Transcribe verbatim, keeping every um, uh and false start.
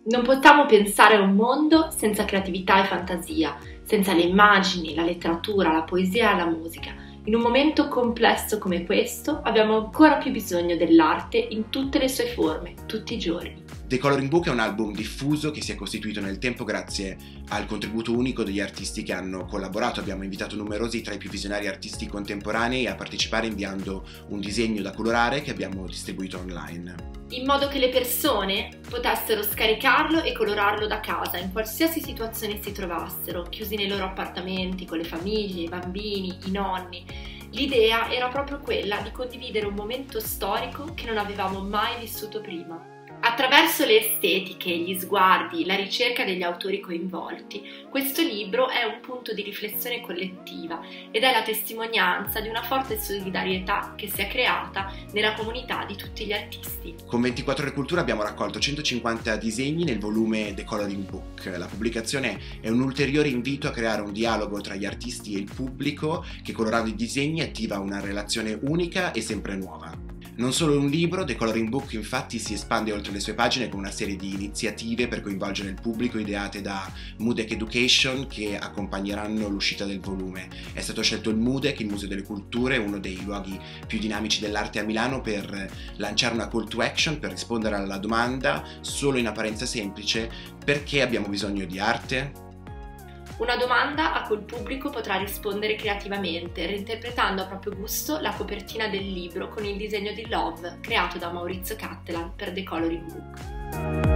Non possiamo pensare a un mondo senza creatività e fantasia, senza le immagini, la letteratura, la poesia e la musica. In un momento complesso come questo abbiamo ancora più bisogno dell'arte in tutte le sue forme, tutti i giorni. The Coloring Book è un album diffuso che si è costituito nel tempo grazie al contributo unico degli artisti che hanno collaborato. Abbiamo invitato numerosi tra i più visionari artisti contemporanei a partecipare inviando un disegno da colorare che abbiamo distribuito online, in modo che le persone potessero scaricarlo e colorarlo da casa, in qualsiasi situazione si trovassero, chiusi nei loro appartamenti, con le famiglie, i bambini, i nonni. L'idea era proprio quella di condividere un momento storico che non avevamo mai vissuto prima. Attraverso le estetiche, gli sguardi, la ricerca degli autori coinvolti, questo libro è un punto di riflessione collettiva ed è la testimonianza di una forte solidarietà che si è creata nella comunità di tutti gli artisti. Con ventiquattro ore Cultura abbiamo raccolto centocinquanta disegni nel volume The Coloring Book. La pubblicazione è un ulteriore invito a creare un dialogo tra gli artisti e il pubblico che, colorando i disegni, attiva una relazione unica e sempre nuova. Non solo un libro, The Coloring Book infatti si espande oltre le sue pagine con una serie di iniziative per coinvolgere il pubblico ideate da Mudec Education che accompagneranno l'uscita del volume. È stato scelto il Mudec, il Museo delle Culture, uno dei luoghi più dinamici dell'arte a Milano, per lanciare una call to action, per rispondere alla domanda, solo in apparenza semplice: perché abbiamo bisogno di arte? Una domanda a cui il pubblico potrà rispondere creativamente, reinterpretando a proprio gusto la copertina del libro con il disegno di Love creato da Maurizio Cattelan per The Coloring Book.